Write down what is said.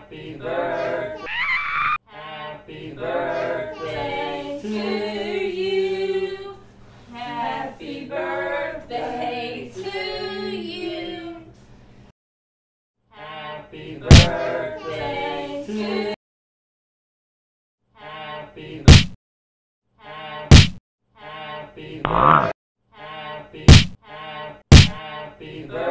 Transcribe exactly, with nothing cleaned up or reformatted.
Happy birthday. Happy birthday to you. Happy birthday to you. Happy birthday to you. Happy happy happy happy happy happy birthday.